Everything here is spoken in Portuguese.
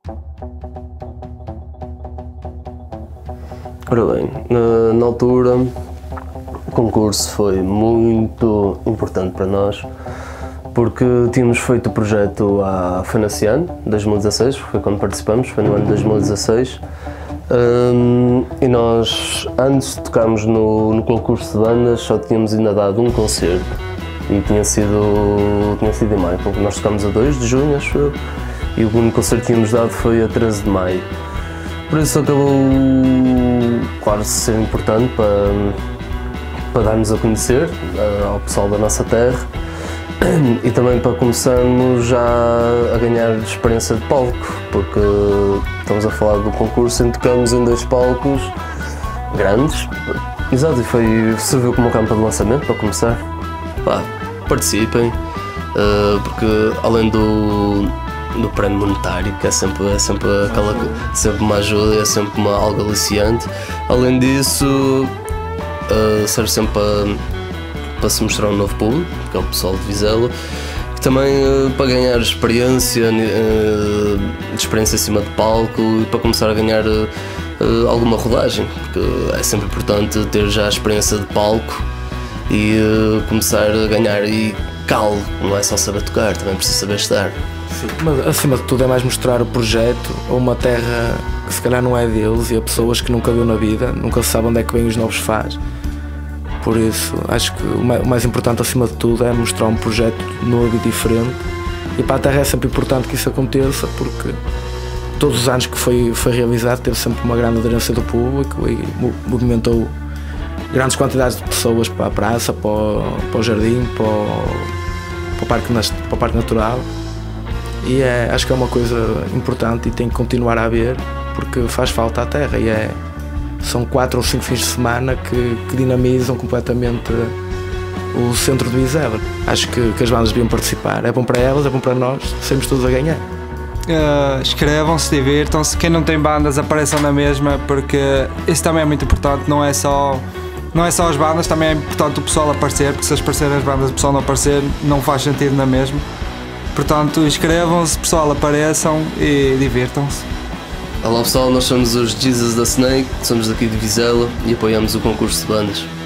Ora bem, na altura o concurso foi muito importante para nós porque tínhamos feito o projeto foi nesse ano, 2016, foi quando participamos, foi no ano de 2016, e nós, antes de tocarmos no concurso de bandas, só tínhamos ainda dado um concerto e tinha sido em maio. Nós tocámos a 2 de junho, acho eu, e o único concerto que tínhamos dado foi a 13 de maio. Por isso acabou, claro, ser importante para darmos a conhecer ao pessoal da nossa terra e também para começarmos já a ganhar experiência de palco, porque estamos a falar do concurso em que tocamos em 2 palcos grandes. Exato, e serviu como campo de lançamento para começar. Participem, porque além do prémio monetário, que é sempre uma ajuda, é sempre algo aliciante. Além disso, serve sempre para se mostrar um novo público, que é o pessoal de Vizela, e também para ganhar experiência acima de palco e para começar a ganhar alguma rodagem, porque é sempre importante ter já a experiência de palco e começar a ganhar calo, não é só saber tocar, também precisa saber estar. Sim, mas acima de tudo é mais mostrar o projeto a uma terra que se calhar não é deles e a pessoas que nunca viu na vida, nunca se sabe onde é que vêm os novos fãs. Por isso, acho que o mais importante acima de tudo é mostrar um projeto novo e diferente, e para a terra é sempre importante que isso aconteça, porque todos os anos que foi realizado teve sempre uma grande aderência do público e movimentou grandes quantidades de pessoas para a praça, para o jardim, para o parque natural. E acho que é uma coisa importante e tem que continuar a haver, porque faz falta à terra e são 4 ou 5 fins de semana que dinamizam completamente o centro de Vizela. Acho que as bandas deviam participar, é bom para elas, é bom para nós, saímos todos a ganhar. Inscrevam-se, divirtam-se, quem não tem bandas apareçam na mesma, porque isso também é muito importante, não é só as bandas, também é importante o pessoal aparecer, porque se aparecerem as bandas e o pessoal não aparecer, não faz sentido na mesma. Portanto, inscrevam-se, pessoal, apareçam e divirtam-se. Olá pessoal, nós somos os Jesus da Snake, somos daqui de Vizela e apoiamos o concurso de bandas.